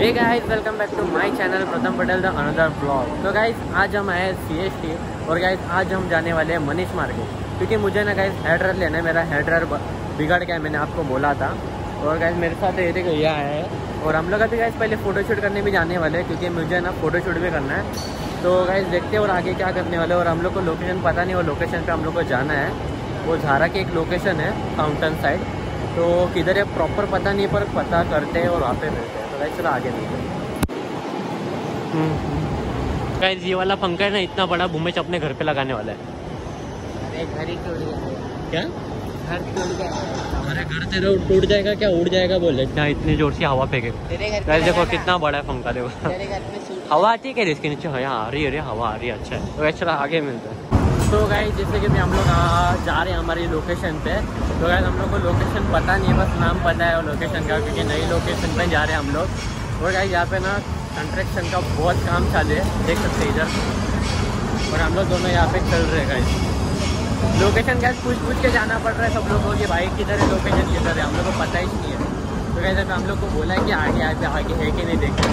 Hey guys, welcome back to my channel Pratham Patel the another blog. तो guys आज हम आए CST और गाइस आज हम जाने वाले हैं मनीष मार्केट, क्योंकि मुझे ना गाइस हेयर ड्रायर लेना है। मेरा हेयर ड्रायर बिगड़ गया, मैंने आपको बोला था। और गाइस मेरे साथ ये देखो ये आया है और हम लोग अभी गाइस पहले फ़ोटोशूट करने भी जाने वाले हैं, क्योंकि मुझे ना फ़ोटोशूट भी करना है। तो गाइस देखते हैं और आगे क्या करने वाले हैं। और हम लोग को लोकेशन पता नहीं, वो लोकेशन पर हम लोग को जाना है। वो झारा की एक लोकेशन है फाउंटेन साइड, तो किधर है प्रॉपर पता नहीं, पर पता करते हैं और वहाँ पे मिलते हैं। तो गाइस चलो आगे मिलते हैं। गाइस ये वाला पंखा है ना, इतना बड़ा भूमेश अपने घर पे लगाने वाला है। अरे घर ही टूट गया। क्या घर टूट गया? अरे घर तेरा टूट जाएगा क्या, उड़ जाएगा बोले इतना, इतनी जोर से हवा फेंके। गाइस देखो कितना बड़ा है पंखा, देखो तेरे घर में सूट हवा आती है क्या इसके नीचे? हाँ आ रही है, हवा आ रही है। अच्छा है, तो गाइस चलो आगे मिलते हैं। तो गाइस जैसे कि हम लोग जा रहे हैं हमारी लोकेशन पे। तो गाइस हम लोग को लोकेशन पता नहीं है, बस नाम पता है लोकेशन का, क्योंकि नई लोकेशन पे जा रहे हैं हम लोग। और गाइस यहाँ पे ना कंस्ट्रक्शन का बहुत काम चालू है, देख सकते हैं इधर। और हम लोग दोनों यहाँ पे चल रहे हैं गाइस। लोकेशन गाइस पूछ के जाना पड़ रहा है सब लोगों की, भाई किधर है लोकेशन, किधर है, हम लोग को पता ही नहीं है। तो गाइस हम लोग को बोला है कि आगे आगे है कि नहीं देखते।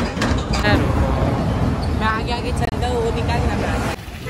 मैं आगे चल रहा हूँ, वो निकालना पड़ा।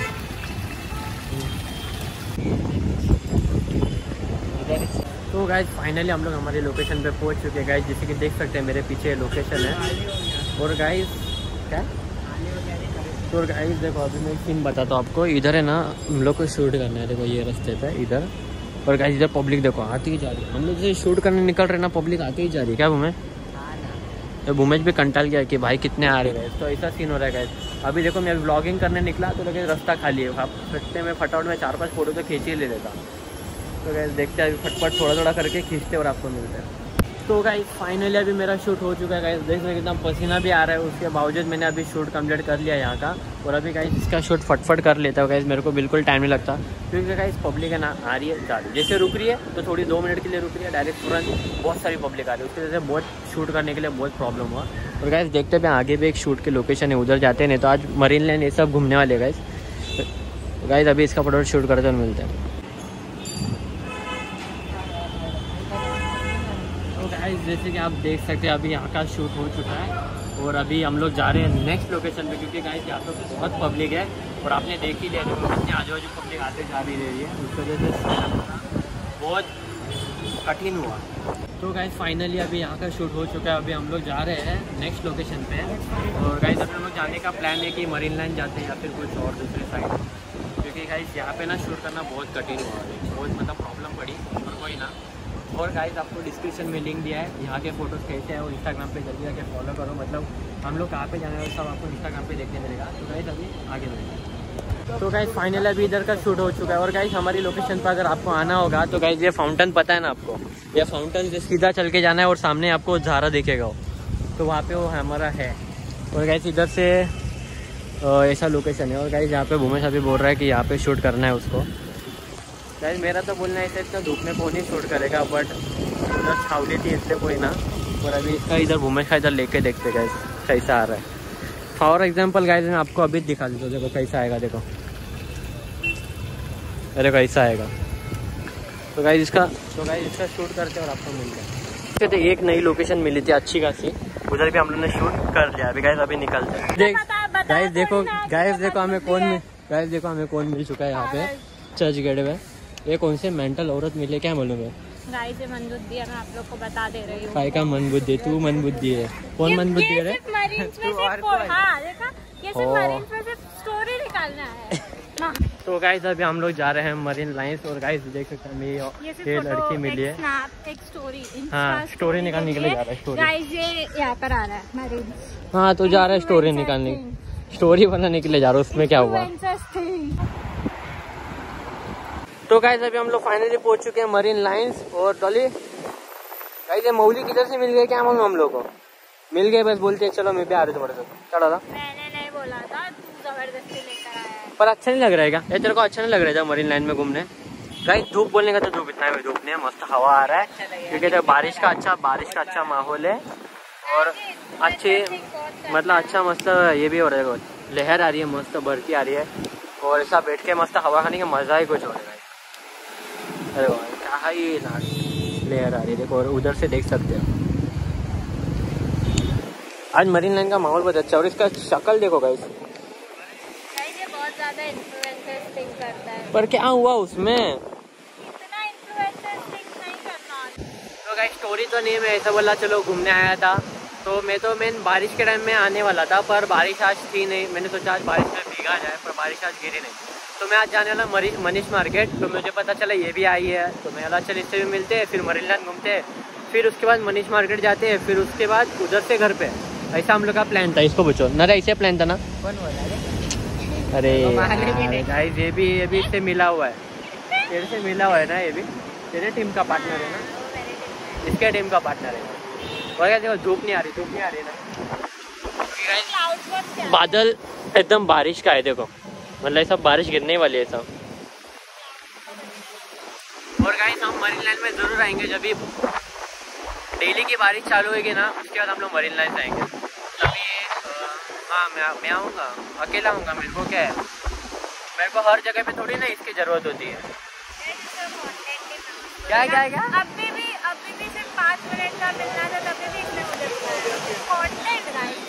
तो गाइस फाइनली हम लोग हमारी लोकेशन पे पहुंच चुके हैं गाइस, जैसे कि देख सकते हैं मेरे पीछे लोकेशन है। और गाइस क्या, तो गाइस देखो अभी मैं एक सीन बताता हूँ आपको। इधर है ना हम लोग को शूट करना है, देखो ये रास्ते पे इधर। और गाइस इधर पब्लिक देखो आती ही जा रही है। हम लोग जैसे शूट करने निकल रहे ना, पब्लिक आती ही जा रही है। क्या भूमेश? तो भूमेश भी कंटाल गया कि भाई कितने आ रहे हैं। तो ऐसा सीन हो रहा है गाइस। अभी देखो मैं ब्लॉगिंग करने निकला तो लेकिन रास्ता खाली है। आप फटते में फटाफट में 4-5 फोटो तो खींच ही ले लेता। तो गाइस देखते हैं अभी फटफट थोड़ा करके खींचते और आपको मिलते हैं। तो गाइस फाइनली अभी मेरा शूट हो चुका है गाइस, देख रहे कितना पसीना भी आ रहा है। उसके बावजूद मैंने अभी शूट कंप्लीट कर लिया यहाँ का। और अभी गाइस इसका शूट फटफट कर लेता है गाइस, मेरे को बिल्कुल टाइम नहीं लगता, क्योंकि गाइस पब्लिक है ना आ रही है जा रही है। जैसे रुक रही है तो थोड़ी 2 मिनट के लिए रुक रही है, डायरेक्ट तुरंत बहुत सारी पब्लिक आ रही है। उसकी वजह से बहुत शूट करने के लिए बहुत प्रॉब्लम हुआ। और गाइस देखते हैं आगे भी एक शूट की लोकेशन है, उधर जाते हैं। नहीं तो आज मरीन लाइन ये सब घूमने वाले गाइस। गाइस अभी इसका फटाफट शूट करते और मिलते हैं। गाइस जैसे कि आप देख सकते हैं अभी यहाँ का शूट हो चुका है और अभी हम लोग जा रहे हैं नेक्स्ट लोकेशन पे, क्योंकि गाइस यहाँ पे बहुत पब्लिक है। और आपने देख ही लिया कितने आजू बाजू पब्लिक आते जा भी रही है, उस वजह से बहुत कठिन हुआ। तो गाइस फाइनली अभी यहाँ का शूट हो चुका है। अभी हम लोग जा रहे हैं नेक्स्ट लोकेशन पे। और गाइस अभी हम लोग जाने का प्लान है कि मरीन लाइन जाते हैं या फिर कुछ और दूसरी साइड, क्योंकि गाइस यहाँ पे ना शूट करना बहुत कठिन हुआ, बहुत मतलब प्रॉब्लम पड़ी। और कोई ना। और गाइस आपको डिस्क्रिप्शन में लिंक दिया है, यहाँ के फोटोज़ कैसे हैं। और इंस्टाग्राम पे जल्दी जाके फॉलो करो, मतलब हम लोग कहाँ पे जाना है सब आपको इंस्टाग्राम पे देखने मिलेगा। तो गाइस अभी आगे मिलेगा। तो गाइस फाइनल अभी इधर का शूट हो चुका है। और गाइस हमारी लोकेशन पर अगर आपको आना होगा तो गाइस ये फाउंटेन पता है ना आपको, ये फाउंटेन से सीधा चल के जाना है और सामने आपको झारा दिखेगा, तो वहाँ पे वो हमारा है। और गाइस इधर से ऐसा लोकेशन है। और गाइस यहाँ पे भूमेश अभी बोल रहा है कि यहाँ पे शूट करना है उसको। गाइस मेरा तो बोलना है इतना धूप में कौन ही शूट करेगा, बट इधर छावली थी इससे कोई ना। और अभी इसका इधर भूमेश का इधर लेके देखते गाइस कैसा आ रहा है। फॉर एग्जांपल गाइस मैं आपको अभी दिखा देता हूँ, देखो कैसा आएगा, देखो अरे कैसा आएगा। तो गाइस इसका शूट करते और आपको मिलता है। तो एक नई लोकेशन मिली थी अच्छी खासी, उधर भी हम लोगों ने शूट कर लिया। अभी गाइस अभी निकलते हैं। गाइस देखो हमें कौन मिल चुका है यहाँ पे चर्च गेट में। ये कौन से मेंटल औरत मिले, क्या मालूम है? गाइस ये मन बुद्धि है, मैं आप लोग को बता दे रही हूँ। काय का मन बुद्धि? तू मन बुद्धि है। कौन मन बुद्धि है रे? हाँ देखा, ये सिर्फ मरीन्स में सिर्फ स्टोरी निकालना है। तो गाइस अभी हम लोग जा रहे हैं मरीन लाइन्स। और गाइस देख सकते हैं ये लड़की मिली है, एक स्टोरी, हाँ स्टोरी निकालने के लिए जा रहा है। स्टोरी गाइस ये यहाँ पर आ रहा है मरीन्स। हाँ तो जा रहा है स्टोरी निकालने, स्टोरी बनाने के लिए जा रहा है। उसमें क्या हुआ? तो गाइस अभी हम लोग फाइनली पहुंच चुके हैं मरीन लाइन्स। और डॉली गाइस ये मौली किधर से मिल गए क्या मालूम, हम लोग को मिल गए, बस बोलते हैं चलो मैं भी आ रही तुम्हारे साथ। चढ़ा था, मैंने नहीं बोला था, तू जबरदस्ती लेकर आया है। पर अच्छा नहीं लग रहा है क्या? ये तेरे को अच्छा नहीं लग रहा है मरीन लाइन में घूमने? गाइस धूप बोलने का तो धूप इतना है, धूप नहीं है, मस्त हवा आ रहा है, क्योंकि बारिश का अच्छा माहौल है। और अच्छे मतलब अच्छा मस्त ये भी हो रहा है, लहर आ रही है, मस्त बरकी आ रही है। और ऐसा बैठ के मस्त हवा खाने का मजा ही कुछ हो रहा है। अरे क्या ही लेयर आ रही है, देखो। और उधर से देख सकते हो आज मरीन लाइन का माहौल बहुत अच्छा है और इसका शक्ल देखो गाइस। ये बहुत ज्यादा इन्फ्लुएंसर्स थिंक करता है। पर क्या हुआ उसमें? इतना इन्फ्लुएंसर्स थिंक नहीं करना। तो गाइस स्टोरी तो नहीं, मैं ऐसा बोला चलो घूमने आया था, तो मैं बारिश के टाइम में आने वाला था, पर बारिश आज थी नहीं। मैंने सोचा आज बारिश में भीगा जाए, पर बारिश आज गिरी नहीं। तो मैं आज जाने वाला मनीष मार्केट, तो मुझे पता चला ये भी आई है, तो मैं बोला चल इससे भी मिलते हैं, फिर मरीन लाइन घूमते हैं, फिर उसके बाद मनीष मार्केट जाते हैं, फिर उसके बाद उधर से घर पे। ऐसा हम लोग का प्लान था। इसको पूछो ना, ऐसे प्लान था ना। कौन बोला? अरे गाइस ये भी इससे मिला हुआ है, तेरे से मिला हुआ है ना, ये भी तेरे टीम का पार्टनर है ना, इसके टीम का पार्टनर है। और क्या देखो, धूप नहीं आ रही ना, बादल एकदम बारिश का है देखो, मतलब सब बारिश गिरने वाली है सब। और गाइस हम मरीन लाइन में जरूर आएंगे, जब भी डेली की बारिश चालू होगी ना, उसके बाद हम लोग मरीन लाइन जाएंगे तभी। हाँ मैं आऊँगा, अकेला आऊँगा, मेरे को क्या है, मेरे को हर जगह पे थोड़ी ना इसकी ज़रूरत होती है। क्या अभी भी सिर्फ 5 मिनट का मिलना था, तभी भी इसने मुझे कंटेंट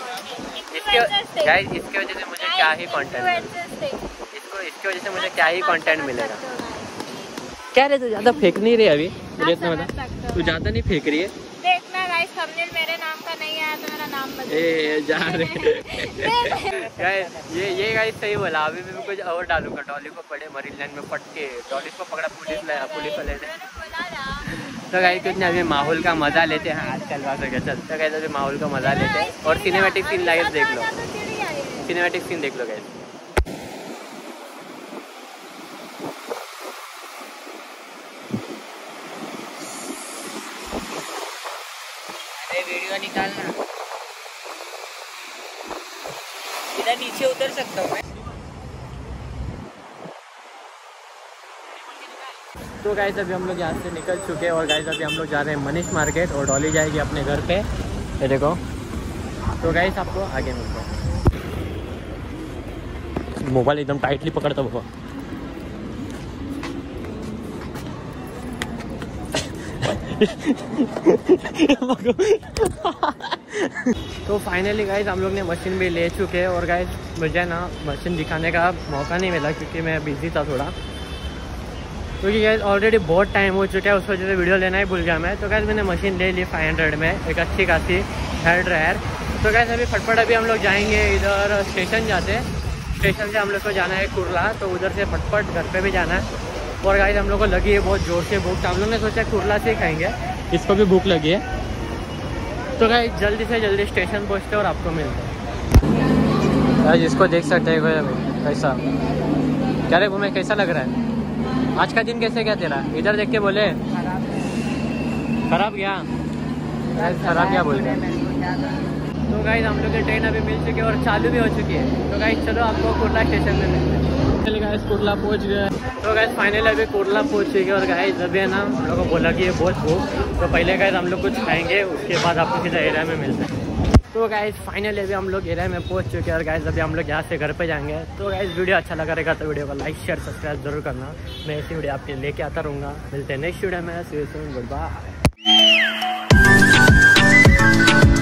इसके वजह से मुझे क्या ही कंटेंट, इसके वजह से मुझे क्या ही कंटेंट मिलेगा। क्या रे तू ज़्यादा फेंक नहीं रही अभी, मुझे इतना बता, तू ज़्यादा नहीं फेंक रही है। देखना गाइस, थंबनेल मेरे नाम का नहीं आया तो मेरा नाम बदल। ए जा रहे ये गाइस सही बोला। अभी मैं कुछ और डालूंगा, डॉली को पड़े मरीन लाइन में फट के, डॉली को पकड़ा पुलिस वाले ने। तो गाइस कुछ नहीं, अभी माहौल का मजा लेते हैं। आजकल बात हो गया, चल तो गाइस अभी माहौल का मजा लेते हैं और सिनेमैटिक सीन लाइव देख लो, सिनेमैटिक सीन देख लो गाइस। वीडियो निकालना, इधर नीचे उतर सकता हूँ मैं। तो गाइस अभी हम लोग यहाँ से निकल चुके हैं और गाइस अभी हम लोग जा रहे हैं मनीष मार्केट और डॉली जाएगी अपने घर पे, ये देखो। तो गाइस आपको आगे मिलता है। मोबाइल एकदम टाइटली पकड़ता हुआ। तो फाइनली गाइस हम लोग ने मशीन भी ले चुके हैं और गाइस मुझे ना मशीन दिखाने का मौका नहीं मिला क्योंकि मैं बिजी था थोड़ा, क्योंकि गाइस ऑलरेडी बहुत टाइम हो चुका है, उस वजह से वीडियो लेना ही भूल गया मैं। तो गाइस मैंने मशीन ले ली 500 में, एक अच्छी खासी हेयर ड्रायर। तो गाइस अभी फटफट अभी हम लोग जाएंगे, इधर स्टेशन जाते हैं, स्टेशन से हम लोग को जाना है कुर्ला, तो उधर से फटफट घर पे भी जाना है। और गाइस हम लोग को लगी है बहुत जोर से भूख, तो हम लोग ने सोचा कुर्ला से ही खाएंगे, इसको भी भूख लगी है। तो गाइस जल्दी से जल्दी स्टेशन पहुँचते और आपको मिलते हैं। गाइस इसको देख सकते हैं कैसा, क्या रे तुम्हें कैसा लग रहा है आज का दिन, कैसे क्या तेरा? इधर देख के बोले खराब गया, खराब क्या बोल रहे हैं। तो गाइस हम लोग की ट्रेन अभी मिल चुकी है और चालू भी हो चुकी है। तो गाइस चलो आपको कुर्ला स्टेशन में मिलते हैं। चलिए गाइस कुर्ला पहुंच गए। तो गाइस फाइनली अभी कुर्ला पहुंच चुके हैं और गाइस अभी है ना हम लोग को बोला कि ये बहुत भूख, तो पहले गाइस हम लोग कुछ खाएंगे, उसके बाद आपको सीधा एरिया में मिलते हैं। तो गाइस फाइनली अभी हम लोग एरिया में पहुंच चुके हैं और गाइस अभी हम लोग यहाँ से घर पे जाएंगे। तो गाइस वीडियो अच्छा लगा रहेगा तो वीडियो को लाइक शेयर सब्सक्राइब जरूर करना, मैं ऐसी वीडियो आपके लेके आता रहूँगा। मिलते हैं नेक्स्ट वीडियो में, see you soon, good bye.